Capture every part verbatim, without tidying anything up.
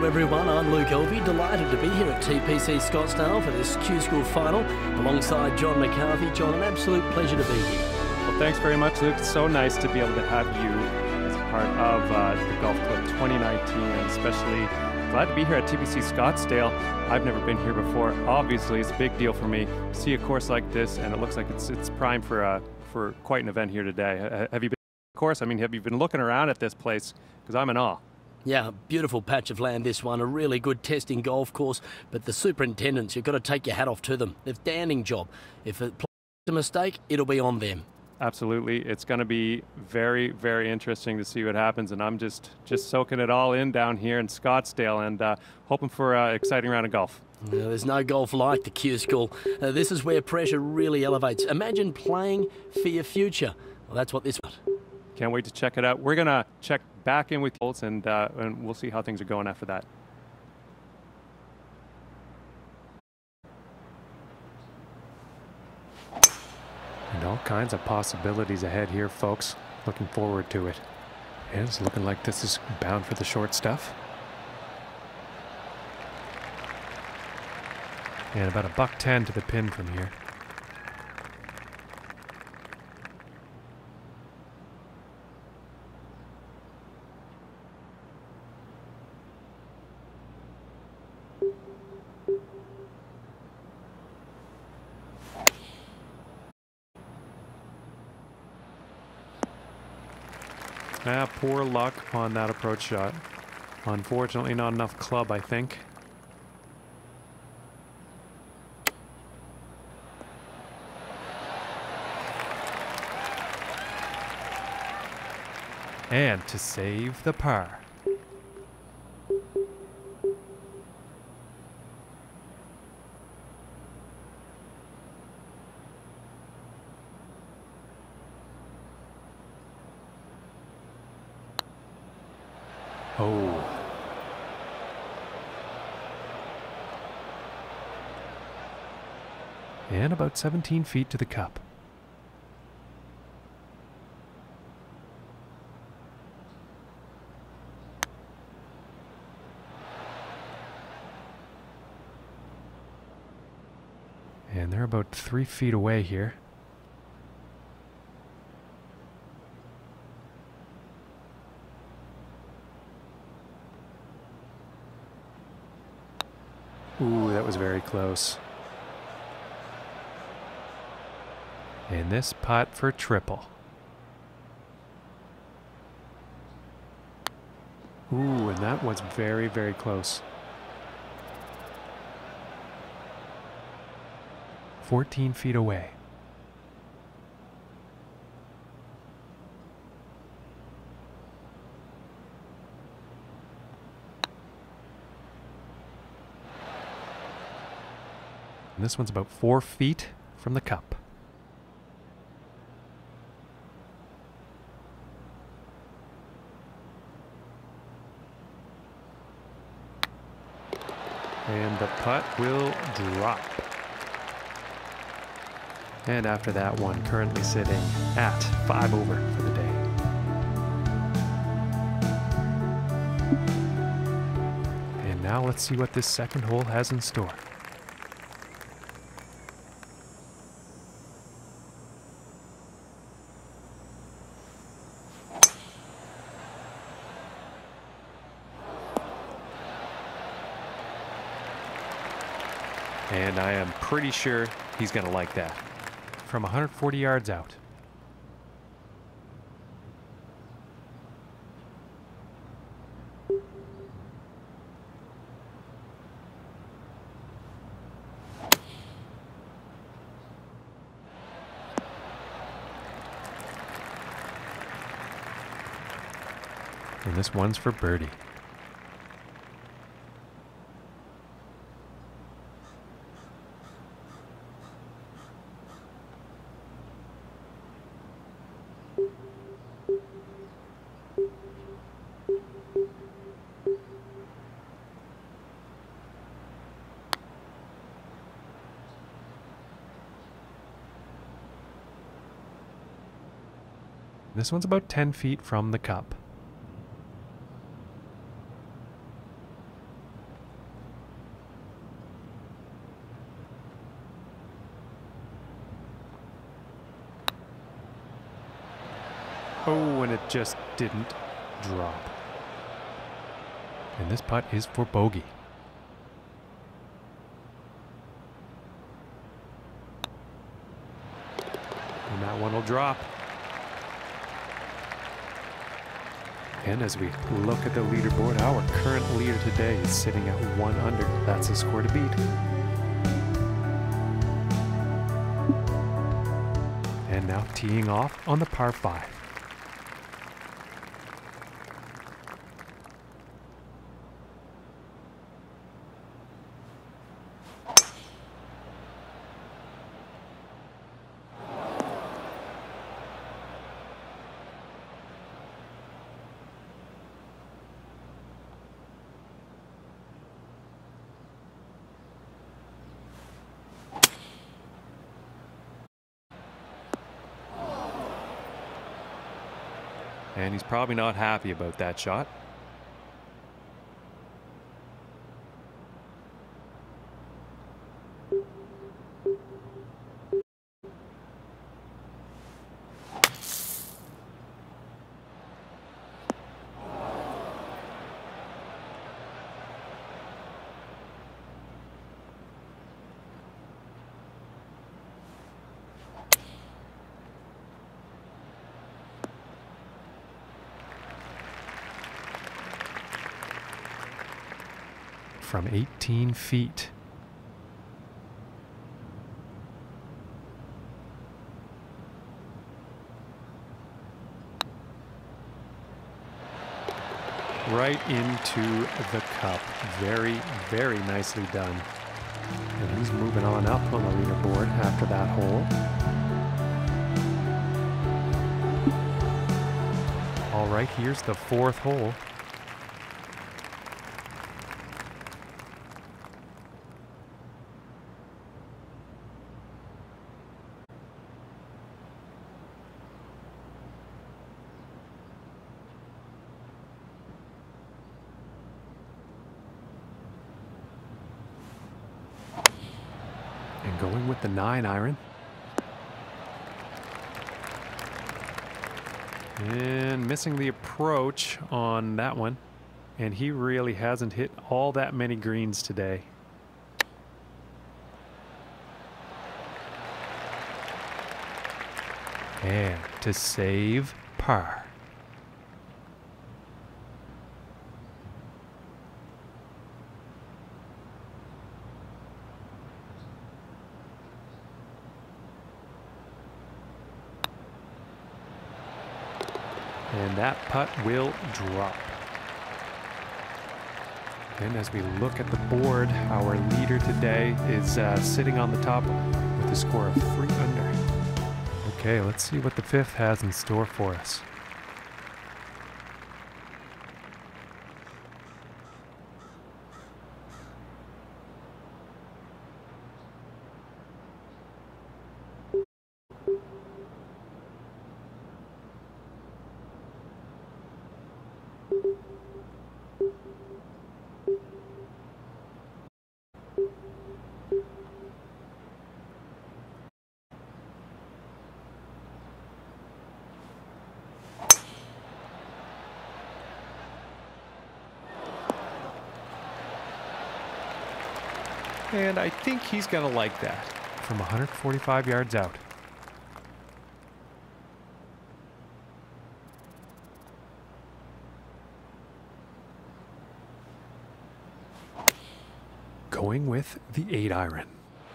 everyone, I'm Luke Elvey, delighted to be here at T P C Scottsdale for this Q School final alongside John McCarthy. John, an absolute pleasure to be here. Well, thanks very much, Luke. It's so nice to be able to have you as a part of uh, the Golf Club twenty nineteen, and especially glad to be here at T P C Scottsdale. I've never been here before. Obviously, it's a big deal for me to see a course like this, and it looks like it's it's prime for uh, for quite an event here today. Uh, have you been to the course? I mean, have you been looking around at this place? Because I'm in awe. Yeah, beautiful patch of land, this one. A really good testing golf course. But the superintendents, you've got to take your hat off to them. They've done a standing job. If it's a mistake, it'll be on them. Absolutely. It's going to be very, very interesting to see what happens. And I'm just, just soaking it all in down here in Scottsdale and uh, hoping for an exciting round of golf. Yeah, there's no golf like the Q School. Uh, this is where pressure really elevates. Imagine playing for your future. Well, that's what this was. Can't wait to check it out. We're going to check back in with Colts, and, uh, and we'll see how things are going after that. And all kinds of possibilities ahead here, folks. Looking forward to it. And it's looking like this is bound for the short stuff. And about a buck ten to the pin from here. Ah, poor luck on that approach shot. Unfortunately, not enough club, I think. And to save the par. Oh. And about seventeen feet to the cup. And they're about three feet away here. Ooh, that was very close. And this putt for triple. Ooh, and that was very, very close. fourteen feet away. And this one's about four feet from the cup. And the putt will drop. And after that one, currently sitting at five over for the day. And now let's see what this second hole has in store. And I am pretty sure he's going to like that. From one hundred forty yards out. And this one's for birdie. This one's about ten feet from the cup. Oh, and it just didn't drop. And this putt is for bogey. And that one will drop. And as we look at the leaderboard, our current leader today is sitting at one under. That's a score to beat. And now teeing off on the par five. And he's probably not happy about that shot. From eighteen feet. Right into the cup. Very, very nicely done. And he's moving on up on the leaderboard after that hole. All right, here's the fourth hole. And going with the nine iron. And missing the approach on that one. And he really hasn't hit all that many greens today. And to save par. And that putt will drop. And as we look at the board, our leader today is uh, sitting on the top with a score of three under. Okay, let's see what the fifth has in store for us. And I think he's going to like that from one hundred forty-five yards out. Going with the eight iron.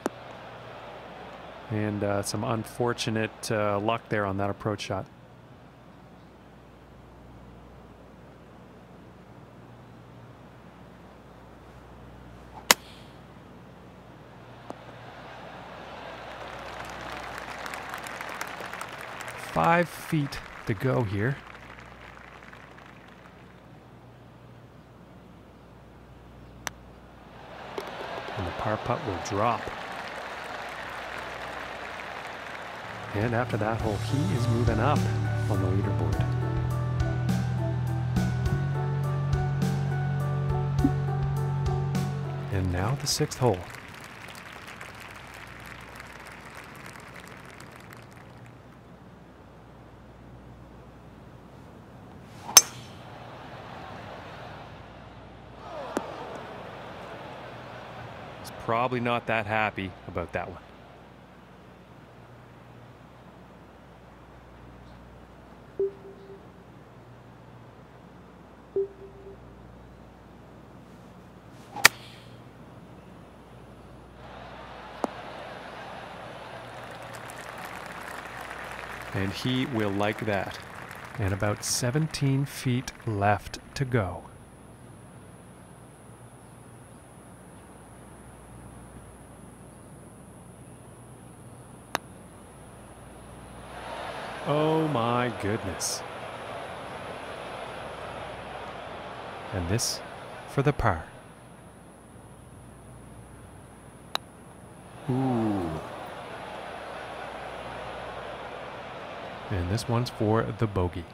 And uh, some unfortunate uh, luck there on that approach shot. Five feet to go here. And the par putt will drop. And after that hole, he is moving up on the leaderboard. And now the sixth hole. probably not that happy about that one. And he will like that. And about seventeen feet left to go. Oh my goodness. And this for the par. Ooh. And this one's for the bogey.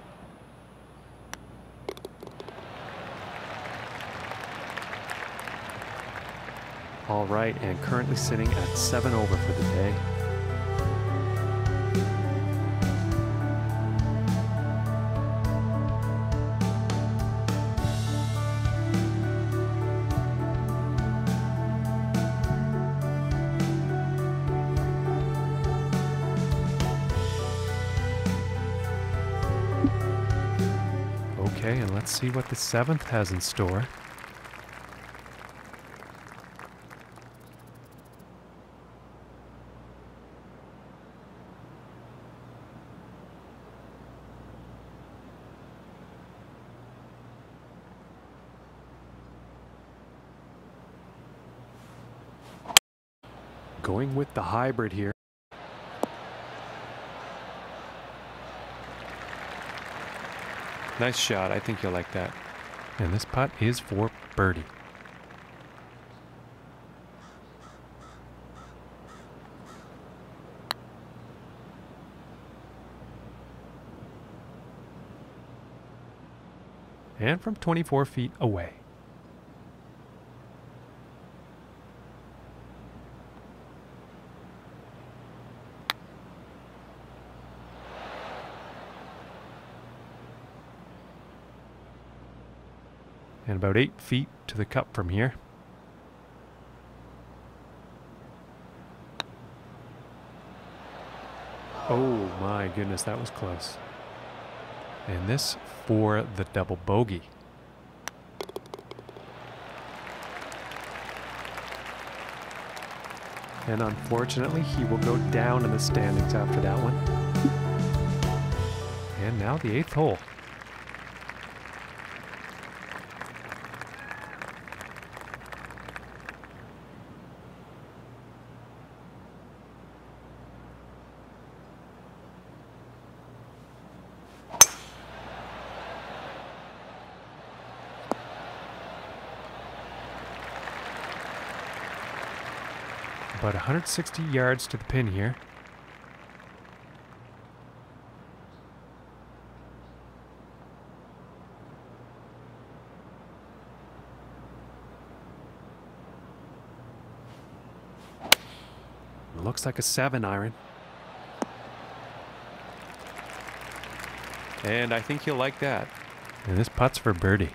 All right, and currently sitting at seven over for the day. Okay, and let's see what the seventh has in store. Going with the hybrid here. Nice shot. I think you'll like that. And this putt is for birdie. And from twenty-four feet away. And about eight feet to the cup from here. Oh my goodness, that was close. And this for the double bogey. And unfortunately, he will go down in the standings after that one. And now the eighth hole. About one hundred sixty yards to the pin here. It looks like a seven iron. And I think you'll like that. And this putt's for birdie.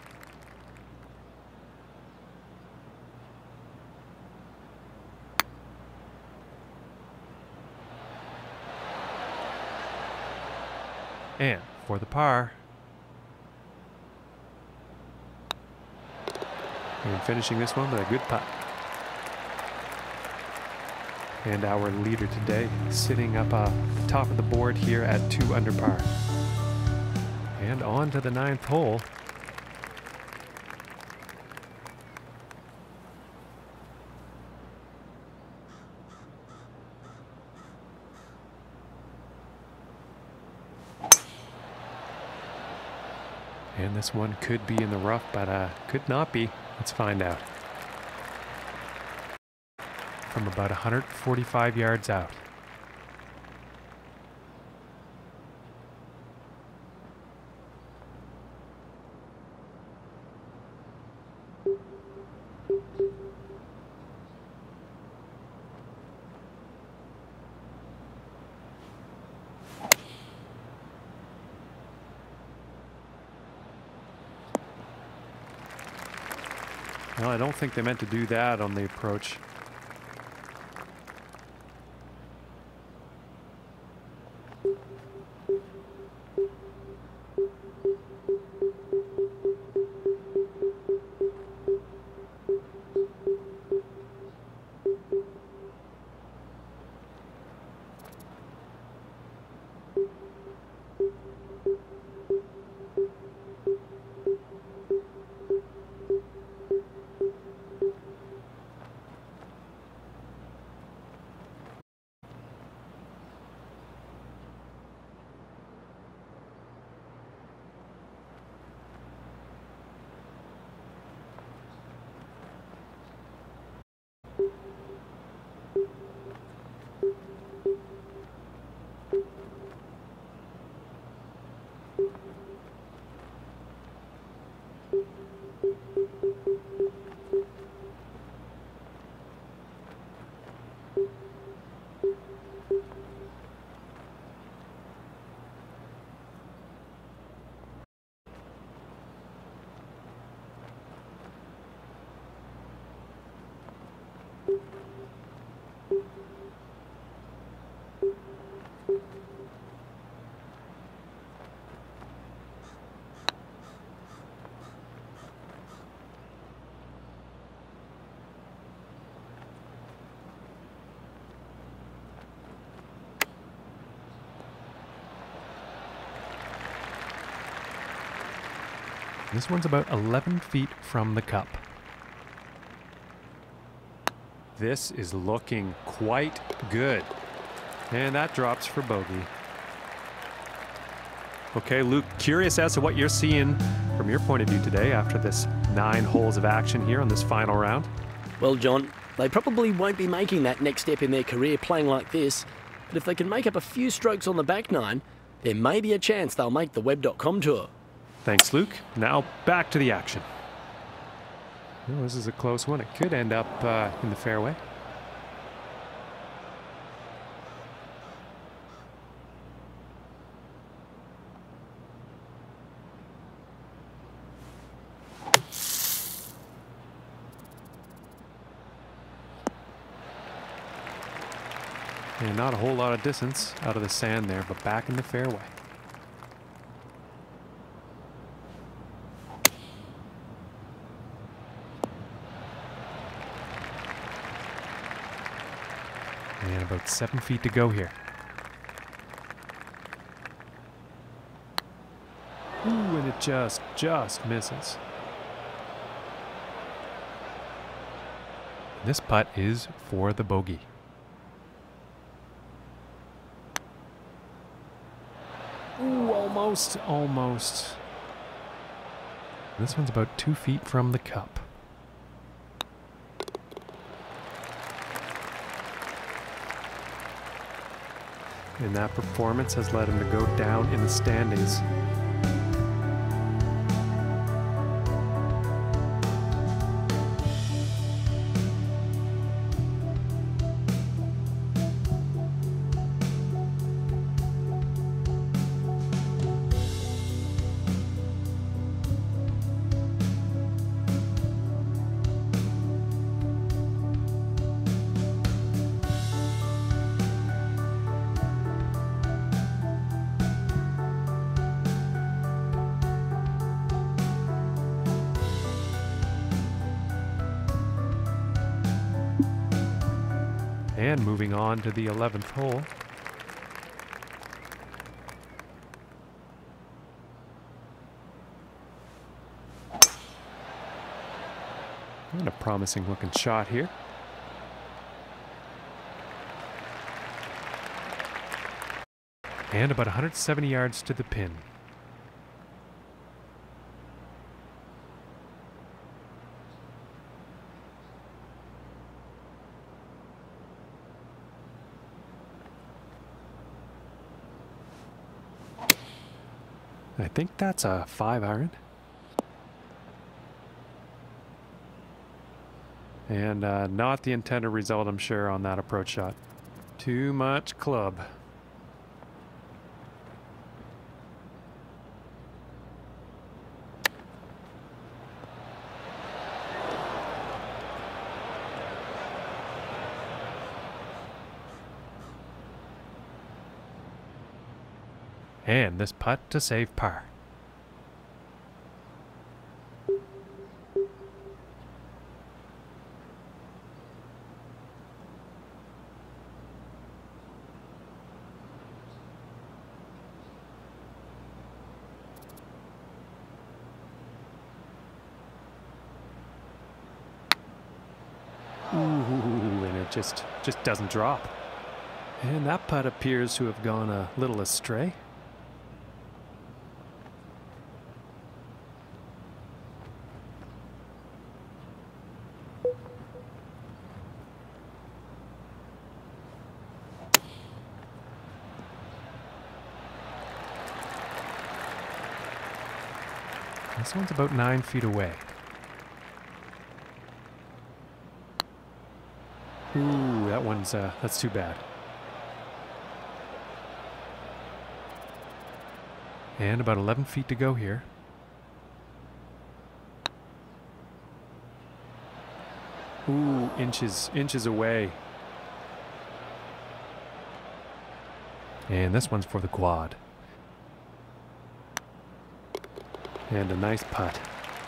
And for the par. And finishing this one with a good putt. And our leader today sitting up uh, the top of the board here at two under par. And on to the ninth hole. And this one could be in the rough, but uh, could not be. Let's find out. From about one hundred forty-five yards out. Well, I don't think they meant to do that on the approach. This one's about eleven feet from the cup. This is looking quite good. And that drops for bogey. Okay, Luke, curious as to what you're seeing from your point of view today after this nine holes of action here on this final round. Well, John, they probably won't be making that next step in their career playing like this, but if they can make up a few strokes on the back nine, there may be a chance they'll make the Web dot com tour. Thanks, Luke. Now back to the action. Well, this is a close one. It could end up uh, in the fairway. And not a whole lot of distance out of the sand there, but back in the fairway. And about seven feet to go here. Ooh, and it just, just misses. This putt is for the bogey. Ooh, almost, almost. This one's about two feet from the cup. And that performance has led him to go down in the standings. And moving on to the eleventh hole. And a promising looking shot here. And about one hundred seventy yards to the pin. I think that's a five iron. And uh, not the intended result, I'm sure, on that approach shot. Too much club. And this putt to save par. Ooh, and it just, just doesn't drop. And that putt appears to have gone a little astray. This one's about nine feet away. Ooh, that one's, uh, that's too bad. And about eleven feet to go here. Ooh, inches, inches away. And this one's for the quad. And a nice putt.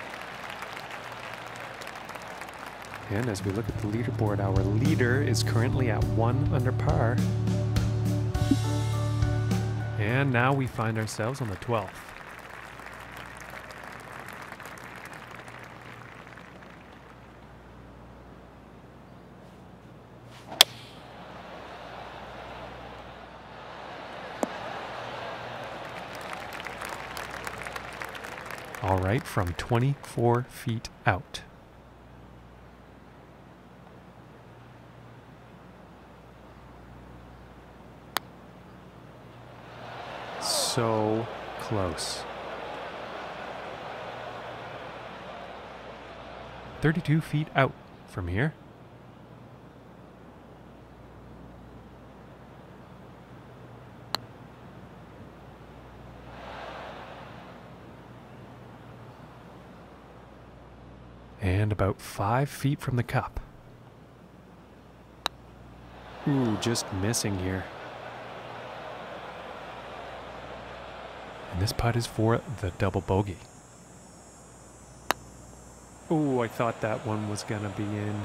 And as we look at the leaderboard, our leader is currently at one under par. And now we find ourselves on the twelfth. All right, from twenty-four feet out. So close. thirty-two feet out from here. And about five feet from the cup. Ooh, just missing here. And this putt is for the double bogey. Ooh, I thought that one was gonna be in.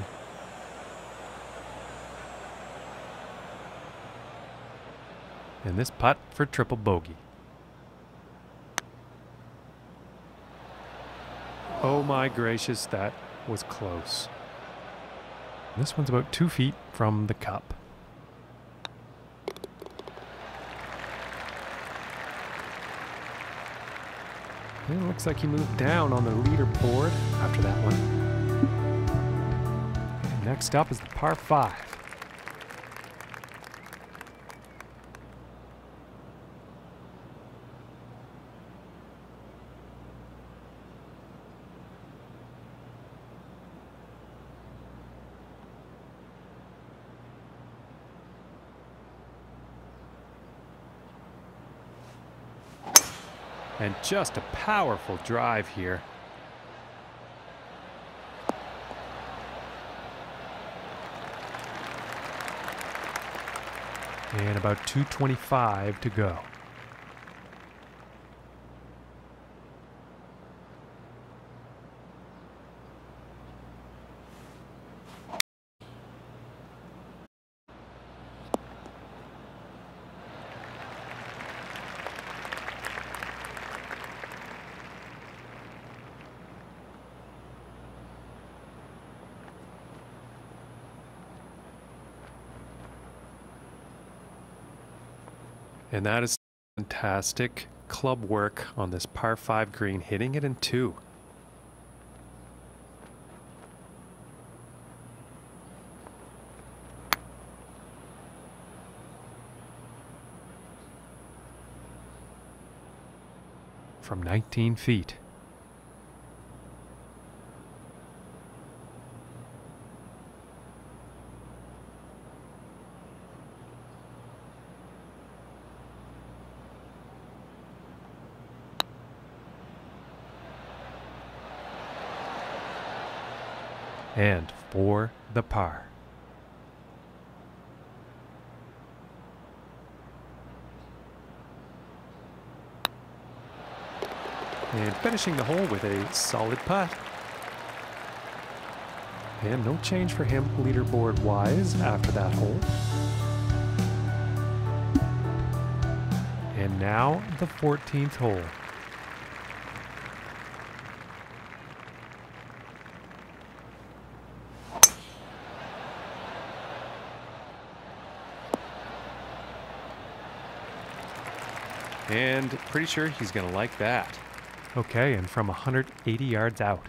And this putt for triple bogey. Oh my gracious, that was close. This one's about two feet from the cup. It looks like he moved down on the leaderboard after that one. And next up is the par five. And just a powerful drive here. And about two twenty-five to go. And that is fantastic club work on this par five green, hitting it in two. From nineteen feet. And for the par. And finishing the hole with a solid putt. And no change for him leaderboard-wise after that hole. And now the fourteenth hole. And pretty sure he's going to like that. Okay, and from one hundred eighty yards out.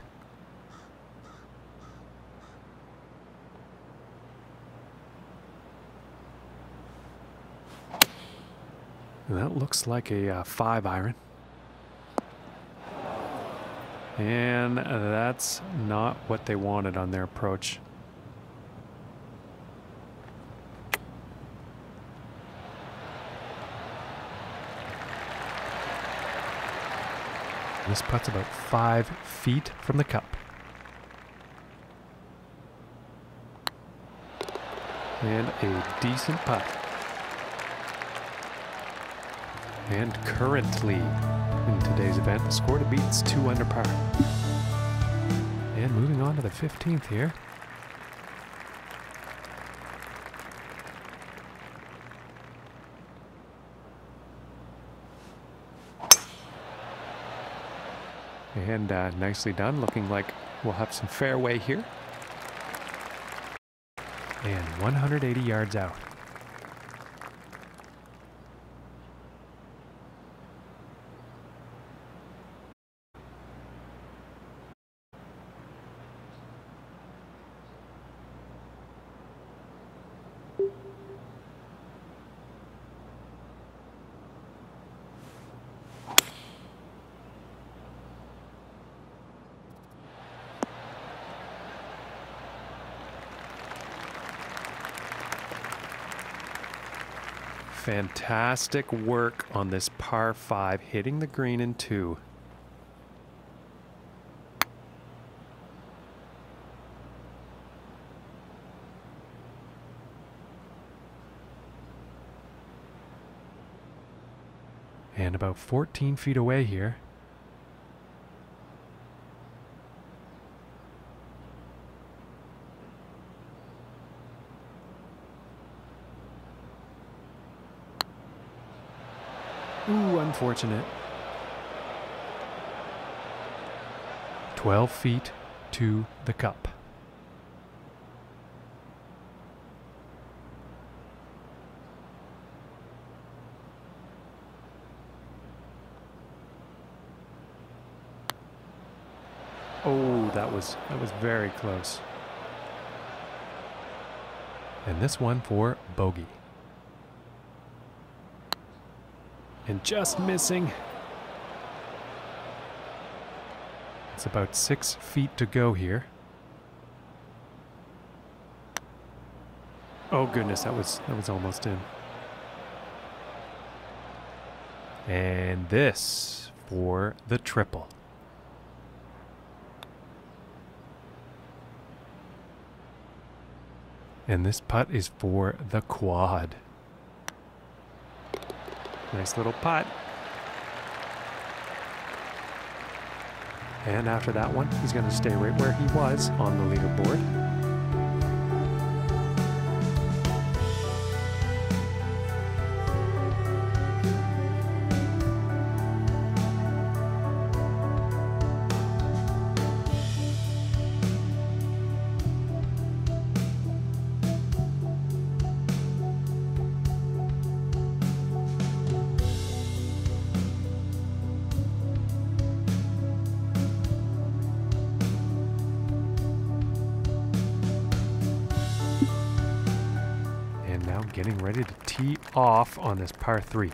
And that looks like a uh, five iron. And that's not what they wanted on their approach. This putt's about five feet from the cup. And a decent putt. And currently, in today's event, the score to beat is two under par. And moving on to the fifteenth here. And uh, nicely done, looking like we'll have some fairway here. And one hundred eighty yards out. Fantastic work on this par five, hitting the green in two. And about fourteen feet away here. Ooh, unfortunate. twelve feet to the cup. Oh, that was that was very close. And this one for bogey. And just missing. It's about six feet to go here. Oh goodness, that was that was almost in. And this for the triple. And this putt is for the quad. Nice little putt. And after that one, he's going to stay right where he was on the leaderboard. Getting ready to tee off on this par three.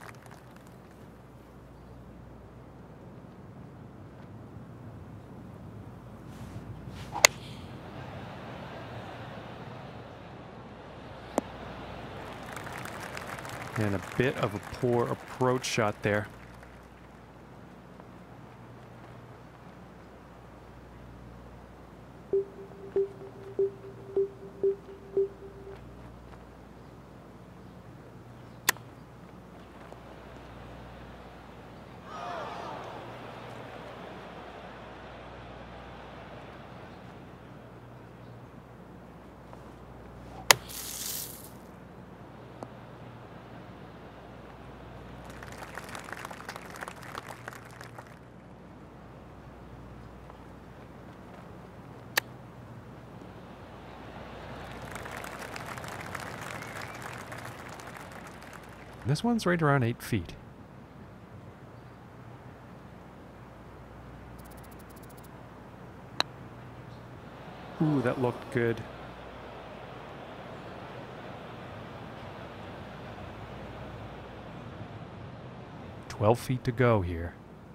And a bit of a poor approach shot there. This one's right around eight feet. Ooh, that looked good. twelve feet to go here.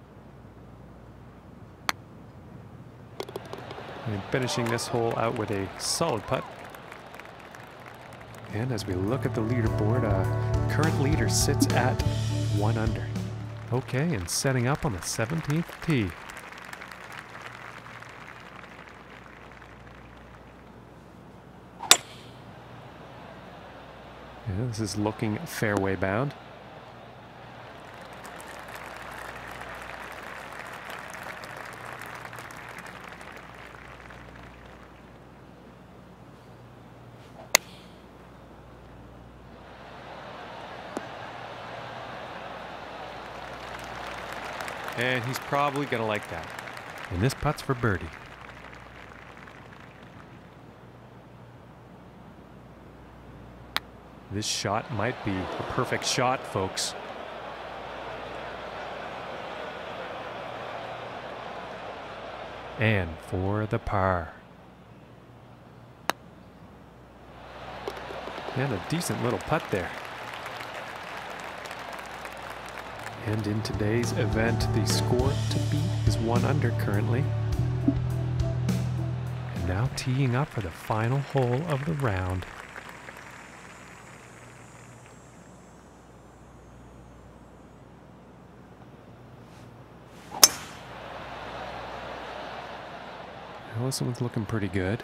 And finishing this hole out with a solid putt. And as we look at the leaderboard, uh, current leader sits at one under. Okay, and setting up on the seventeenth tee. Yeah, this is looking fairway bound. And he's probably going to like that. And this putt's for birdie. This shot might be the perfect shot, folks. And for the par. And a decent little putt there. And in today's event, the score to beat is one under currently. And now teeing up for the final hole of the round. Well, this one's looking pretty good.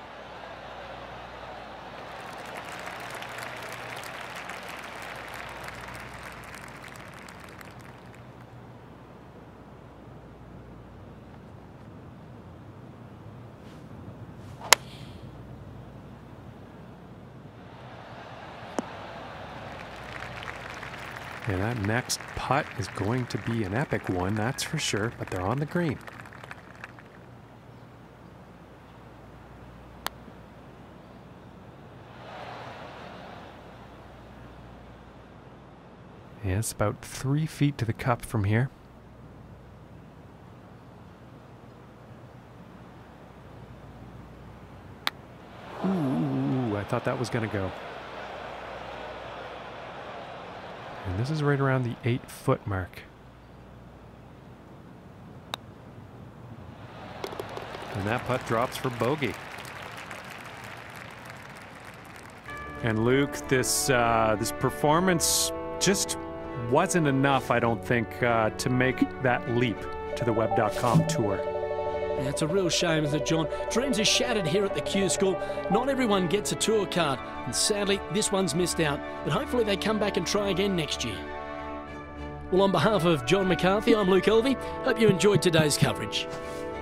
And that next putt is going to be an epic one, that's for sure, but they're on the green. Yeah, it's about three feet to the cup from here. Ooh, I thought that was going to go. And this is right around the eight foot mark. And that putt drops for bogey. And Luke, this uh, this performance just wasn't enough, I don't think, uh, to make that leap to the Web dot com tour. Yeah, it's a real shame, isn't it, John? Dreams are shattered here at the Q School. Not everyone gets a tour card, and sadly, this one's missed out. But hopefully they come back and try again next year. Well, on behalf of John McCarthy, I'm Luke Elvey. Hope you enjoyed today's coverage.